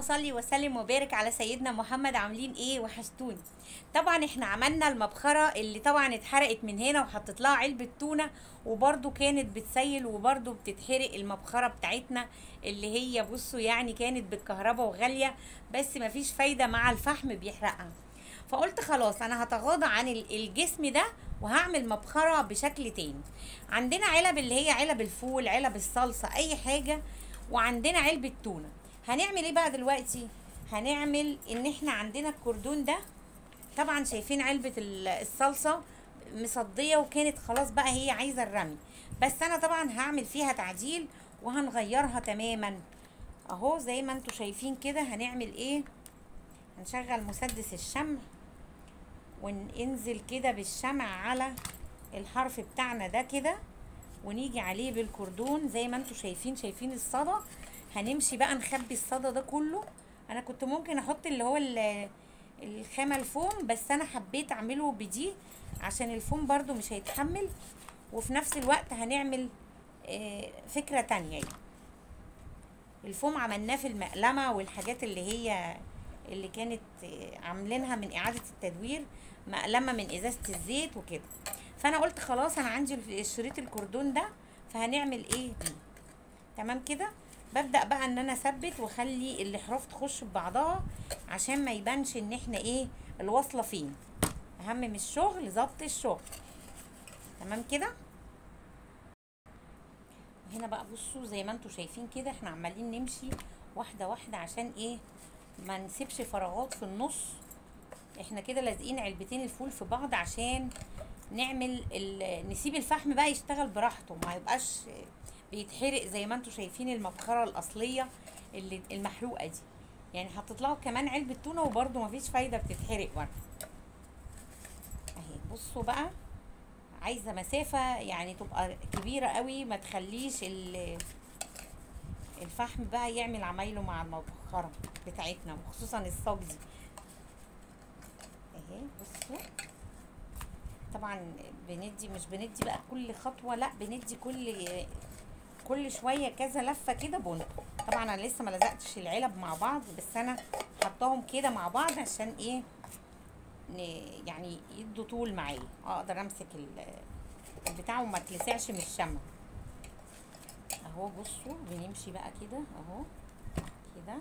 صلي وسلم وبارك على سيدنا محمد. عاملين ايه؟ وحشتوني. طبعا احنا عملنا المبخره اللي طبعا اتحرقت من هنا وحطيت لها علبه تونه، وبرده كانت بتسيل وبرده بتتحرق المبخره بتاعتنا اللي هي بصوا يعني كانت بالكهرباء وغاليه، بس مفيش فايده مع الفحم بيحرقها. فقلت خلاص انا هتغاضى عن الجسم ده وهعمل مبخره بشكل تاني. عندنا علب اللي هي علب الفول، علب الصلصه، اي حاجه، وعندنا علبه تونه. هنعمل ايه بقى دلوقتي؟ هنعمل ان احنا عندنا الكردون ده. طبعا شايفين علبة الصلصة مصدية وكانت خلاص بقى هي عايزة الرمي، بس انا طبعا هعمل فيها تعديل وهنغيرها تماما. اهو زي ما انتوا شايفين كده. هنعمل ايه؟ هنشغل مسدس الشمع وننزل كده بالشمع على الحرف بتاعنا ده كده، ونيجي عليه بالكردون زي ما انتوا شايفين الصدى. هنمشي بقى نخبي الصدى ده كله. انا كنت ممكن احط اللي هو الخامة الفوم، بس انا حبيت اعمله بدي عشان الفوم برضو مش هيتحمل، وفي نفس الوقت هنعمل فكرة تانية يعني. الفوم عملناه في المقلمة والحاجات اللي هي اللي كانت عاملينها من اعادة التدوير، مقلمة من ازازة الزيت وكده. فانا قلت خلاص انا عندي شريط الكردون ده، فهنعمل ايه بيه. تمام كده. ببدأ بقى ان انا اثبت واخلي الاحراف تخش ببعضها عشان ما يبانش ان احنا ايه الوصلة فين. اهم من الشغل ضبط الشغل. تمام كده. هنا بقى بصوا زي ما انتوا شايفين كده احنا عمالين نمشي واحدة واحدة عشان ايه ما نسيبش فراغات في النص. احنا كده لازقين علبتين الفول في بعض عشان نعمل نسيب الفحم بقى يشتغل براحته، ما يبقاش بيتحرق زي ما انتوا شايفين المبخره الاصليه اللي المحروقه دي. يعني حطيت لها كمان علبه تونه وبرده مفيش فايده، بتتحرق برده. اهي بصوا بقى، عايزه مسافه يعني تبقى كبيره قوي، ما تخليش الفحم بقى يعمل عمايله مع المبخره بتاعتنا، وخصوصا الصاج دي. اهي بصوا طبعا مش بندي بقى كل خطوه، لا بندي كل شويه كذا لفه كده بن. طبعا انا لسه ما لزقتش العلب مع بعض، بس انا حطاهم كده مع بعض عشان ايه يعني يدوا طول معايا، اقدر امسك البتاع وما تلسعش من الشمع. اهو بصوا بنمشي بقى كده اهو كده.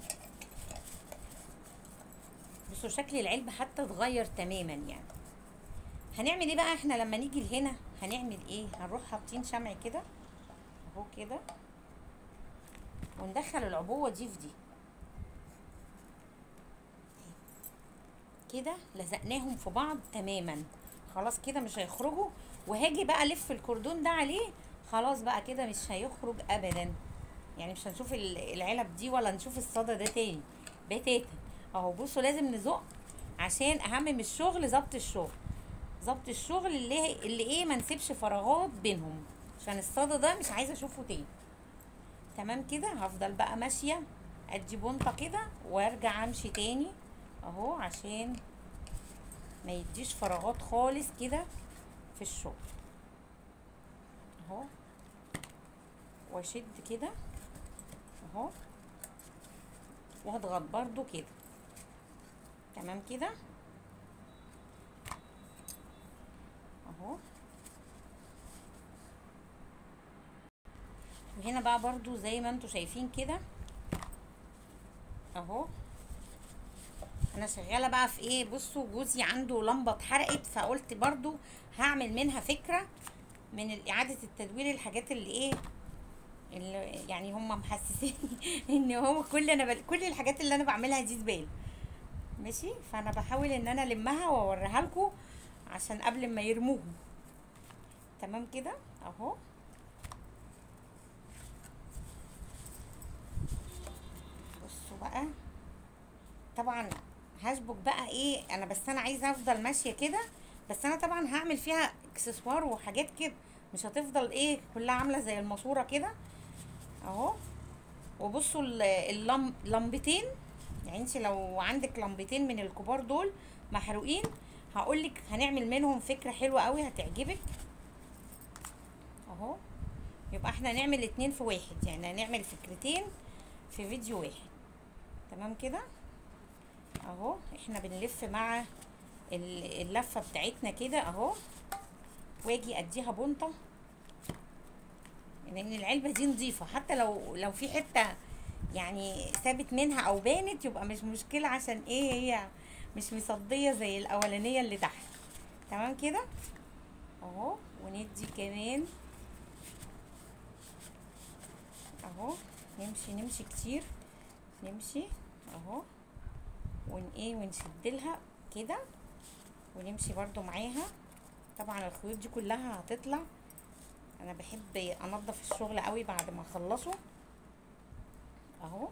بصوا شكل العلبه حتى اتغير تماما يعني. هنعمل ايه بقى احنا لما نيجي لهنا؟ هنعمل ايه؟ هنروح حاطين شمع كده اهو كده، وندخل العبوه دي في دي كده، لزقناهم في بعض تماما. خلاص كده مش هيخرجوا. وهاجي بقى الف الكردون ده عليه، خلاص بقى كده مش هيخرج ابدا. يعني مش هنشوف العلب دي ولا نشوف الصدى ده تاني بتاتا. اهو بصوا لازم نزق عشان اهم من الشغل ضبط الشغل. ضبط الشغل اللي ايه ما نسيبش فراغات بينهم، عشان الصدى ده مش عايزه اشوفه تاني. تمام كده. هفضل بقى ماشيه ادي بنطه كده وارجع امشي تاني اهو عشان ما يديش فراغات خالص كده في الشغل اهو. واشد كده اهو واضغط برضو كده. تمام كده اهو. وهنا بقى برضو زي ما انتوا شايفين كده اهو. انا شغاله بقى في ايه؟ بصوا جوزي عنده لمبه اتحرقت، فقلت برضو هعمل منها فكره من اعاده التدوير، الحاجات اللي ايه اللي يعني هم محسسين ان هو كل الحاجات اللي انا بعملها دي زباله. ماشي. فانا بحاول ان انا المها واوريها لكم عشان قبل ما يرموهم. تمام كده اهو. بصوا بقى طبعا هشبك بقى ايه انا، بس انا عايزه افضل ماشيه كده. بس انا طبعا هعمل فيها اكسسوار وحاجات كده، مش هتفضل ايه كلها عامله زي الماسوره كده اهو. وبصوا لمبتين، يعني انت لو عندك لمبتين من الكبار دول محروقين، هقولك هنعمل منهم فكره حلوه قوي هتعجبك اهو. يبقى احنا نعمل اتنين في واحد، يعني هنعمل فكرتين في فيديو واحد. تمام كده اهو. احنا بنلف مع اللفه بتاعتنا كده اهو، واجي اديها بنطه، لان العلبه دي نظيفه، حتى لو في حته يعني ثابت منها او بانت يبقى مش مشكله، عشان ايه؟ هي مش مصديه زي الاولانيه اللي تحت. تمام كده اهو. وندي كمان اهو، نمشي كتير، نمشي اهو، ونشدلها كده، ونمشي برضو معاها. طبعا الخيوط دي كلها هتطلع، انا بحب انضف الشغل قوي بعد ما اخلصه اهو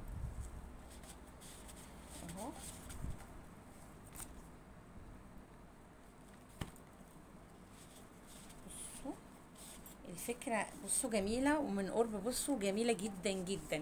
اهو. بصوا الفكرة، بصوا جميلة، ومن قرب بصوا جميلة جدا جدا.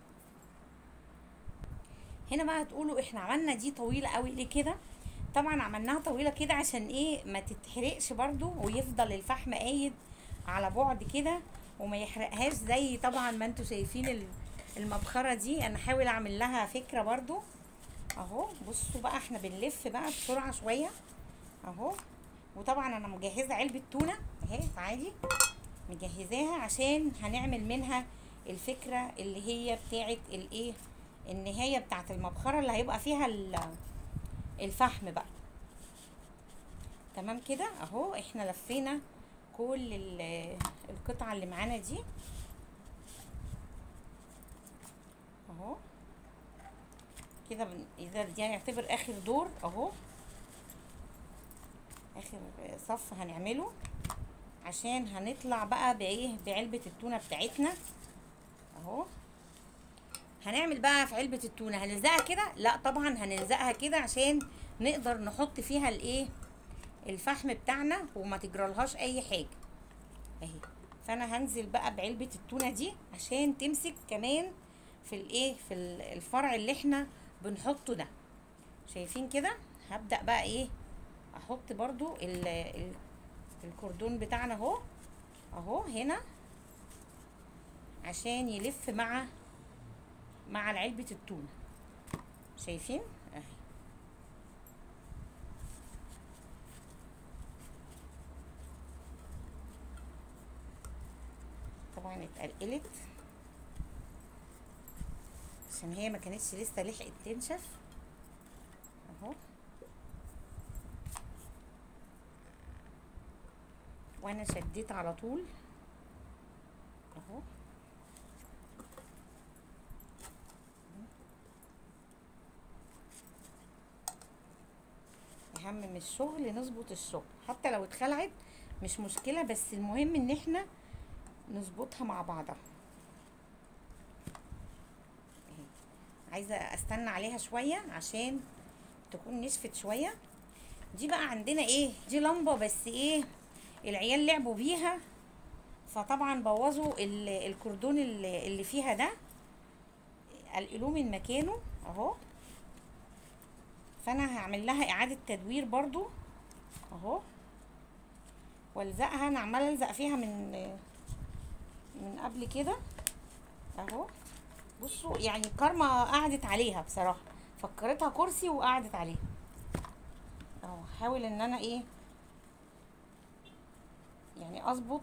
هنا بقى هتقولوا احنا عملنا دي طويلة قوي ليه كده؟ طبعا عملناها طويلة كده عشان ايه؟ ما تتحرقش برضو، ويفضل الفحم قايد على بعد كده وما يحرقهاش، زي طبعا ما انتوا شايفين المبخرة دي. انا حاول اعمل لها فكرة برضو اهو. بصوا بقى احنا بنلف بقى بسرعة شوية اهو. وطبعا انا مجهزة علبة تونة اهي عادي، مجهزاها عشان هنعمل منها الفكرة اللي هي بتاعت الايه، النهاية بتاعت المبخرة اللي هيبقى فيها الفحم بقى. تمام كده اهو. احنا لفينا كل القطعة اللي معانا دي اهو كده. اذا دي هنعتبر اخر دور اهو، اخر صف هنعمله، عشان هنطلع بقى بايه؟ بعلبة التونة بتاعتنا اهو. هنعمل بقى في علبة التونة هنلزقها كده؟ لا طبعا هنلزقها كده عشان نقدر نحط فيها الايه، الفحم بتاعنا، وما تجرالهاش اي حاجة اهي. فانا هنزل بقى بعلبة التونة دي عشان تمسك كمان في الايه، في الفرع اللي احنا بنحطه ده. شايفين كده؟ هبدأ بقى ايه، احط برضو الكردون بتاعنا اهو اهو هنا، عشان يلف مع علبة التونة. شايفين اهي. طبعا اتقلقلت عشان هي ما كانتش لسه لحقت تنشف اهو. وانا شديت على طول اهو. اهم من الشغل نظبط الشغل، حتى لو اتخلعت مش مشكلة، بس المهم ان احنا نظبطها مع بعضها. عايزة استنى عليها شوية عشان تكون نشفت شوية. دي بقى عندنا ايه؟ دي لمبة، بس ايه، العيال لعبوا بيها فطبعا بوظوا الكردون اللي فيها ده، قلقلوه من مكانه اهو. فانا هعمل لها اعادة تدوير برضو اهو، والزقها. انا عماله الزق فيها من قبل كده اهو. بصوا يعني كارما قعدت عليها بصراحه، فكرتها كرسي وقعدت عليها اهو. حاول ان انا ايه يعني اظبط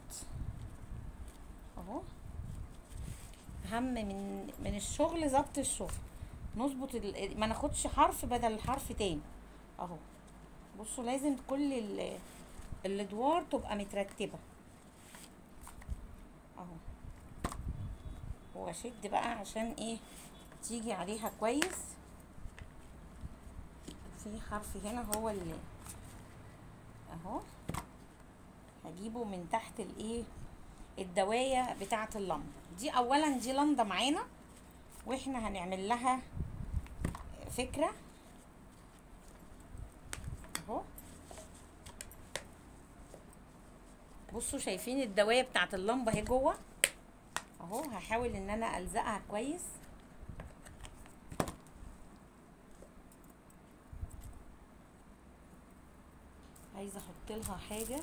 اهو. اهم من الشغل ظبط الشغل، نظبط ما ناخدش حرف بدل حرف تاني اهو. بصوا لازم كل الادوار تبقى مترتبه اهو. واشد بقى عشان ايه، تيجي عليها كويس. في حرف هنا هو اللي اهو، هجيبه من تحت الايه، الدوايه بتاعه اللمبه دي. اولا دي لمبه معانا، واحنا هنعمل لها فكره اهو. بصوا شايفين الدوايه بتاعه اللمبه اهي جوه اهو. هحاول ان انا الزقها كويس. عايزه احط لها حاجه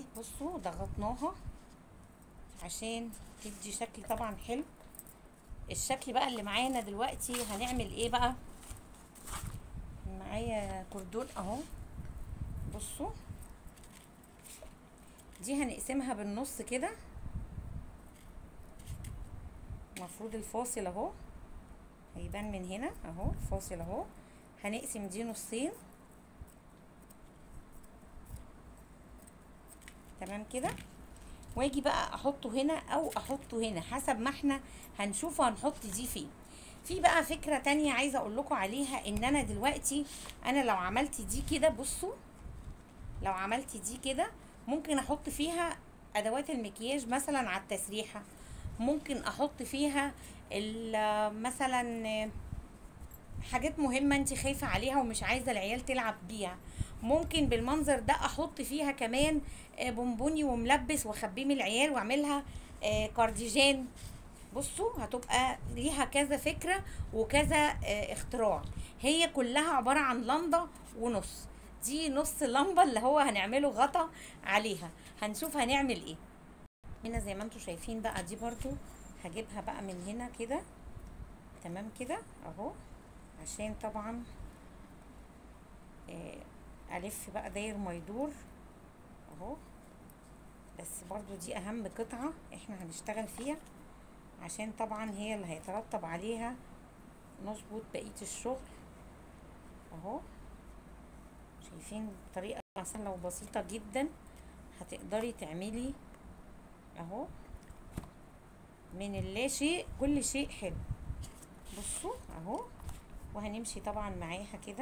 بصوا ضغطناها عشان تدي شكل طبعا حلو. الشكل بقى اللي معانا دلوقتي هنعمل ايه بقى؟ معايا كردون اهو، بصوا دي هنقسمها بالنص كده، المفروض الفاصل اهو هيبان من هنا اهو، الفاصل اهو، هنقسم دي نصين تمام كده. واجي بقى احطه هنا او احطه هنا حسب ما احنا هنشوف هنحط دي فين. في بقى فكرة تانية عايزة اقول لكم عليها، ان انا دلوقتي انا لو عملت دي كده، بصوا لو عملت دي كده ممكن احط فيها ادوات المكياج مثلا على التسريحة، ممكن احط فيها مثلا حاجات مهمة انت خايفة عليها ومش عايزة العيال تلعب بيها، ممكن بالمنظر ده احط فيها كمان بونبوني وملبس واخبيه من العيال واعملها كارديجان. بصوا هتبقى ليها كذا فكرة وكذا اختراع. هي كلها عبارة عن لمبة ونص، دي نص لمبة اللي هو هنعمله غطا عليها. هنشوف هنعمل ايه هنا. زي ما انتوا شايفين بقى دي برضو هجيبها بقى من هنا كده تمام كده اهو، عشان طبعا الف بقى داير ما يدور اهو. بس برضو دي اهم قطعة احنا هنشتغل فيها، عشان طبعا هي اللي هيترتب عليها نظبط بقية الشغل اهو. شايفين بطريقة سهلة وبسيطة جدا هتقدري تعملي اهو من اللا شيء كل شيء حلو. بصوا اهو، وهنمشي طبعا معاها كده.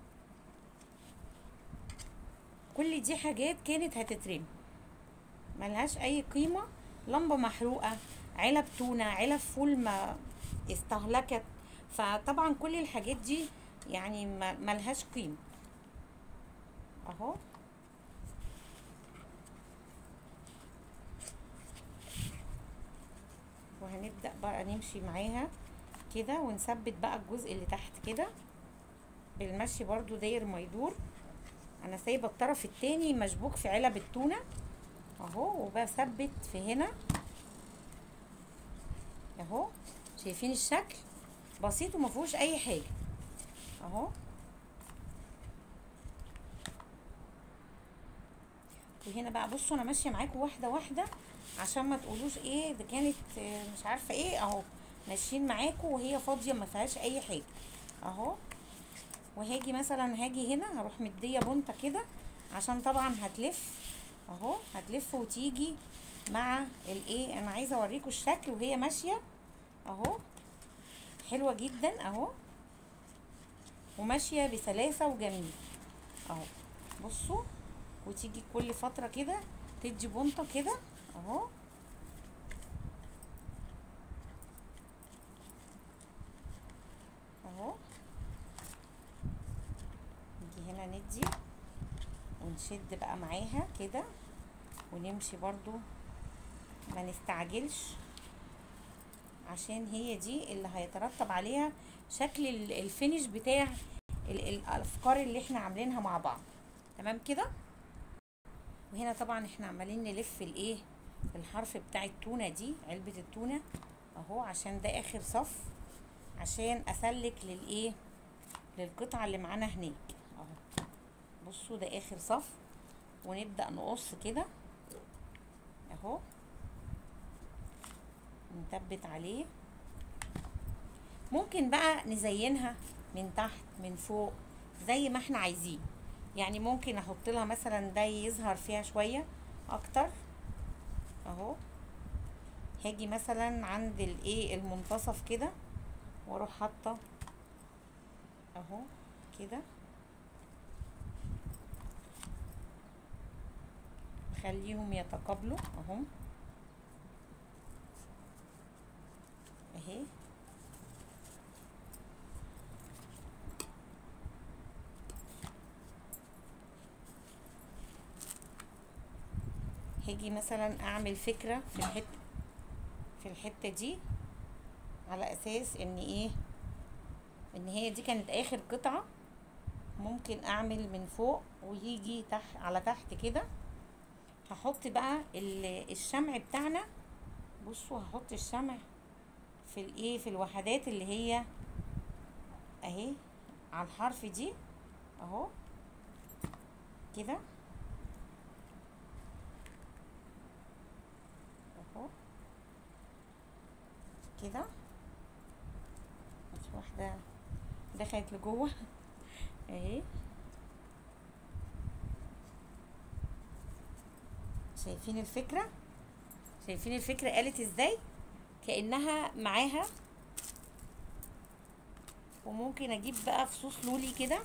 كل دي حاجات كانت هتترمي ملهاش اي قيمة، لمبة محروقة، علب تونة، علب فول ما استهلكت، فطبعا كل الحاجات دي يعني ملهاش قيمة اهو. وهنبدأ بقى نمشي معاها كده ونثبت بقى الجزء اللي تحت كده بالمشي برضو داير ما يدور. انا سايبه الطرف التاني مشبوك في علب التونه اهو، وبثبت في هنا اهو. شايفين الشكل بسيط ومفيهوش اي حاجه اهو. وهنا بقى بصوا انا ماشيه معاكم واحده واحده عشان ما تقولوش ايه ده كانت مش عارفه ايه اهو، ماشيين معاكم وهي فاضيه ما فيهاش اي حاجه اهو. وهاجي مثلا هاجي هنا هروح مديه بنطه كده عشان طبعا هتلف اهو، هتلف وتيجي مع الايه. انا عايزه اوريكم الشكل وهي ماشيه اهو، حلوه جدا اهو، وماشيه بسلاسه وجميل اهو. بصوا وتيجي كل فتره كده تدي بنطه كده اهو اهو. نيجي هنا ندي ونشد بقى معاها كده ونمشي برضو ما نستعجلش، عشان هي دي اللي هيترتب عليها شكل الفينش بتاع الافكار اللي احنا عاملينها مع بعض تمام كده. وهنا طبعا احنا عمالين نلف الايه الحرف بتاع التونه دي، علبه التونه اهو، عشان ده اخر صف عشان اسلك للايه للقطعه اللي معانا هناك اهو. بصوا ده اخر صف، ونبدا نقص كده اهو، نثبت عليه. ممكن بقى نزينها من تحت من فوق زي ما احنا عايزين، يعني ممكن احط لها مثلا ده يظهر فيها شويه اكتر اهو. هاجي مثلا عند الايه المنتصف كده واروح حاطه اهو كده، خليهم يتقابلوا اهو اهي. هاجي مثلا اعمل فكرة في الحتة دي على اساس ان ايه ان هي دي كانت اخر قطعة، ممكن اعمل من فوق ويجي تحت على تحت كده هحط بقى الشمع بتاعنا. بصوا هحط الشمع في الايه، في الوحدات اللي هي اهي على الحرف دي اهو كده اهو كده. في واحدة دخلت لجوه اهي. شايفين الفكرة؟ شايفين الفكرة قالت ازاي؟ كأنها معاها. وممكن اجيب بقى فصوص لولي كده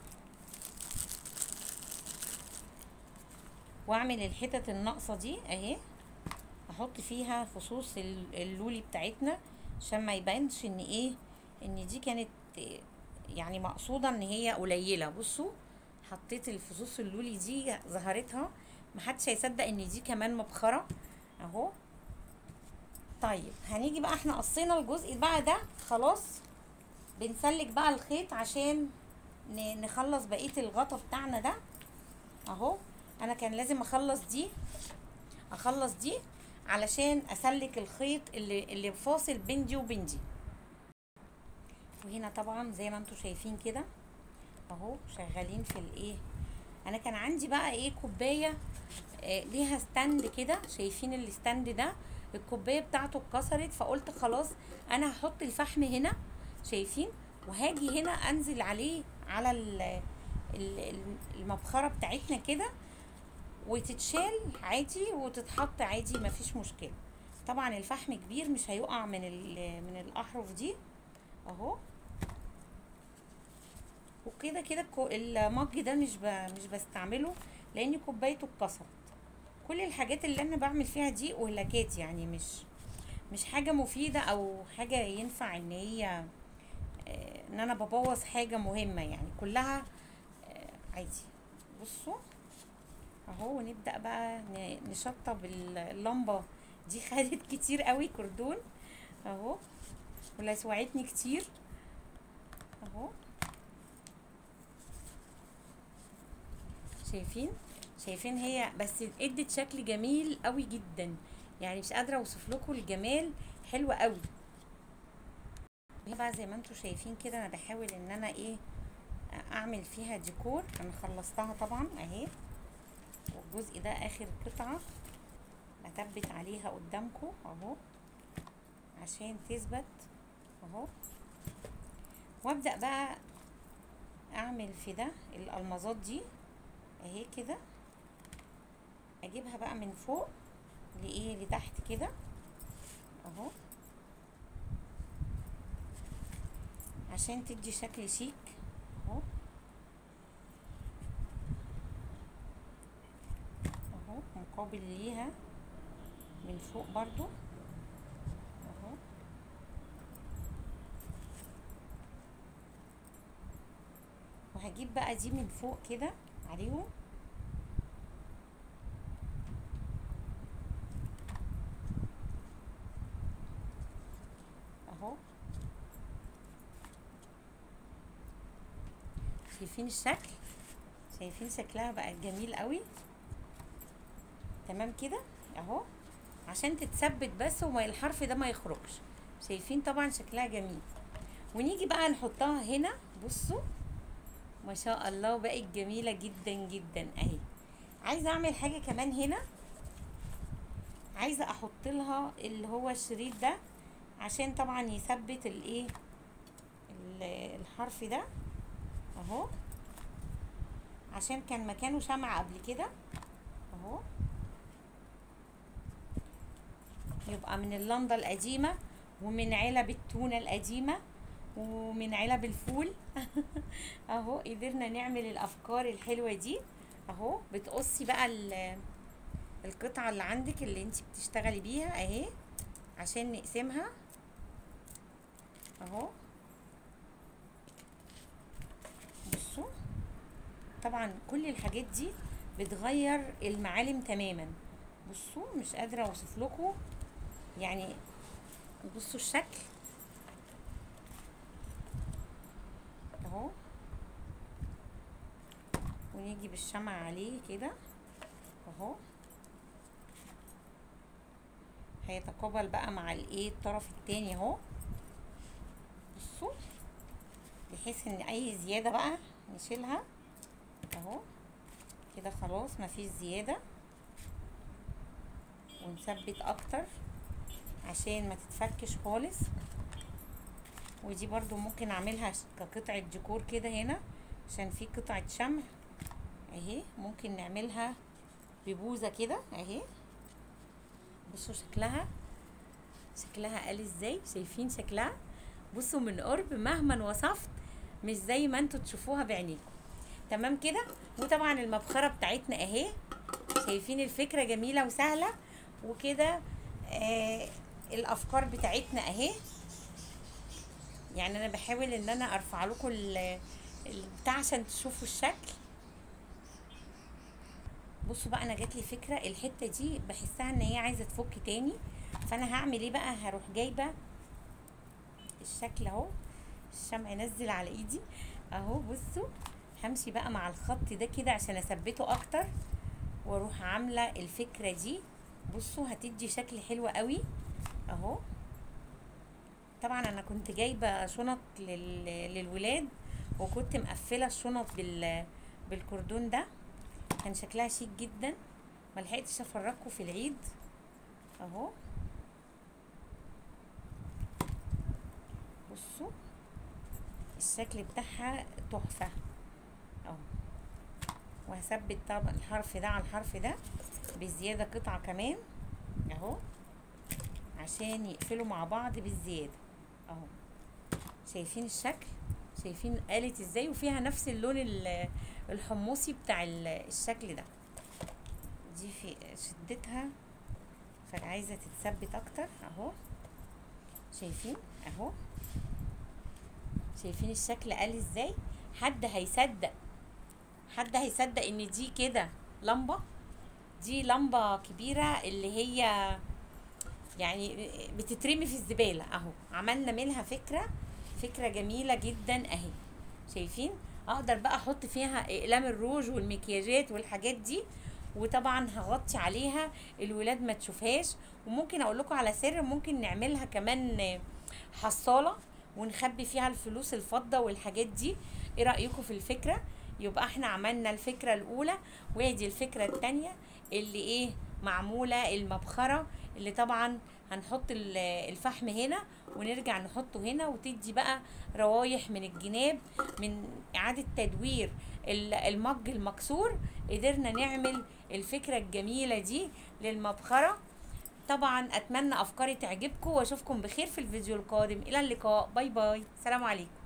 واعمل الحتت الناقصة دي اهي، احط فيها فصوص اللولي بتاعتنا عشان ما يبانش ان ايه، ان دي كانت يعني مقصودة ان هي قليلة. بصوا حطيت الفصوص اللولي دي ظهرتها، محدش هيصدق ان دي كمان مبخرة اهو. طيب هنيجي بقى، احنا قصينا الجزء بقى ده خلاص، بنسلك بقى الخيط عشان نخلص بقية الغطا بتاعنا ده اهو. انا كان لازم اخلص دي علشان اسلك الخيط اللي فاصل بين دي وبين دي. وهنا طبعا زي ما انتم شايفين كده اهو شغالين في الايه. انا كان عندي بقى ايه كوبايه ليها ستاند كده، شايفين الستاند ده الكوبايه بتاعته اتكسرت، فقلت خلاص انا هحط الفحم هنا شايفين، وهاجي هنا انزل عليه على المبخره بتاعتنا كده، وتتشال عادي وتتحط عادي مفيش مشكله. طبعا الفحم كبير مش هيقع من الاحرف دي اهو. وكده كده المج ده مش بستعمله لان كوبايته اتكسرت. كل الحاجات اللي انا بعمل فيها دي اهلاكات، يعني مش حاجه مفيده او حاجه ينفع ان هي ان انا ببوظ حاجه مهمه، يعني كلها عادي. بصوا اهو، ونبدا بقى نشطب اللمبه دي. خدت كتير قوي كردون اهو، ولسوعتني كتير اهو. شايفين هي بس ادت شكل جميل قوي جدا، يعني مش قادره اوصف لكم الجمال، حلوه قوي. هي بقى زي ما انتم شايفين كده انا بحاول ان انا ايه اعمل فيها ديكور. انا خلصتها طبعا اهي، والجزء ده اخر قطعه بثبت عليها قدامكم اهو عشان تثبت اهو. وابدا بقى اعمل في ده الالمازات دي اهي كده، اجيبها بقى من فوق لايه لتحت كده اهو عشان تدي شكل شيك اهو اهو. مقابل ليها من فوق برضو اهو. وهجيب بقى دي من فوق كده عليهم اهو. شايفين الشكل؟ شايفين شكلها بقى جميل قوي تمام كده اهو، عشان تتثبت بس وما الحرف ده ما يخرجش. شايفين طبعا شكلها جميل. ونيجي بقى نحطها هنا. بصوا ما شاء الله بقت جميلة جدا جدا اهي. عايزة اعمل حاجة كمان هنا، عايزة احط لها اللي هو الشريط ده عشان طبعا يثبت الايه الحرف ده اهو، عشان كان مكانه شمع قبل كده اهو. يبقى من اللندة القديمة ومن علب التونة القديمة ومن علب الفول اهو قدرنا نعمل الافكار الحلوة دي اهو. بتقصي بقى القطعة اللي عندك اللي انت بتشتغلي بيها اهي عشان نقسمها اهو. بصوا طبعا كل الحاجات دي بتغير المعالم تماما. بصوا مش قادرة اوصف لكم يعني. بصوا الشكل اهو، ونيجي بالشمع عليه كده اهو. هيتقابل بقى مع الايه الطرف التاني اهو. بصوا، بحيث ان اي زيادة بقى نشيلها اهو كده، خلاص مفيش زيادة، ونثبت اكتر عشان ما تتفكش خالص. ودي برضو ممكن اعملها كقطعة ديكور كده هنا، عشان في قطعة شمع اهي، ممكن نعملها ببوزة كده اهي. بصوا شكلها قال ازاي، شايفين شكلها؟ بصوا من قرب مهما وصفت مش زي ما انتوا تشوفوها بعينيكم. تمام كده. وطبعا المبخرة بتاعتنا اهي، شايفين الفكرة جميلة وسهلة وكده. الافكار بتاعتنا اهي، يعني انا بحاول ان انا ارفع لكم البتاع عشان تشوفوا الشكل. بصوا بقى، انا جاتلي فكره، الحته دي بحسها ان هي عايزه تفك تاني، فانا هعمل ايه بقى؟ هروح جايبه الشكل اهو، الشمع نزل على ايدي اهو. بصوا، همشي بقى مع الخط ده كده عشان اثبته اكتر، واروح عامله الفكره دي. بصوا هتدي شكل حلو قوي اهو. طبعا انا كنت جايبه شنط للولاد، وكنت مقفله الشنط بالكردون ده، كان شكلها شيك جدا. ملحقتش افرجكم في العيد اهو. بصوا الشكل بتاعها تحفه اهو. وهثبت طبعا الحرف ده على الحرف ده بزياده قطعه كمان اهو، عشان يقفلوا مع بعض بالزياده اهو. شايفين الشكل؟ شايفين قالت ازاي؟ وفيها نفس اللون الحمصي بتاع الشكل ده. دي في شدتها فعايزه تتثبت اكتر اهو. شايفين اهو؟ شايفين الشكل قال ازاي؟ حد هيصدق ان دي كده لمبه؟ دي لمبه كبيره اللي هي يعني بتترمي في الزباله اهو. عملنا منها فكره جميله جدا اهي. شايفين؟ اقدر بقى احط فيها اقلام الروج والمكياجات والحاجات دي، وطبعا هغطي عليها الولاد ما تشوفهاش. وممكن اقول لكم على سر، ممكن نعملها كمان حصاله ونخبي فيها الفلوس الفضه والحاجات دي. ايه رايكم في الفكره؟ يبقى احنا عملنا الفكره الاولى، وادي الفكره الثانيه اللي ايه معموله المبخره، اللي طبعا هنحط الفحم هنا ونرجع نحطه هنا، وتدي بقى روايح من الجناب من اعادة تدوير المج المكسور. قدرنا نعمل الفكرة الجميلة دي للمبخرة. طبعا اتمنى افكاري تعجبكم، واشوفكم بخير في الفيديو القادم. الى اللقاء، باي باي، سلام عليكم.